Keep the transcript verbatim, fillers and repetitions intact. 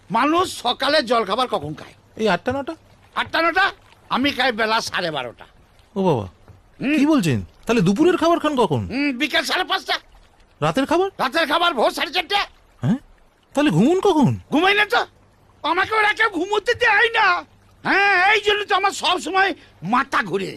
মানুষ সকালে জল খাবার কখন খায়? এই আটটা নটা। আটটা নটা? আমি খাই বেলা সাড়ে বারোটা। ও বাবা, কি বলছেন? তাহলে দুপুরের খাবার খান কখন? হুম, বিকেল সাড়ে পাঁচটা। রাতের খাবার? রাতের খাবার ভোর সাড়ে চারটে। হ্যাঁ, তাহলে ঘুমুন কখন? ঘুমাই না তো, আমাকে ওরা কেউ ঘুমোতে দেয় না। হ্যাঁ, এই জন্য তো আমার সব সময় মাথা ঘুরে।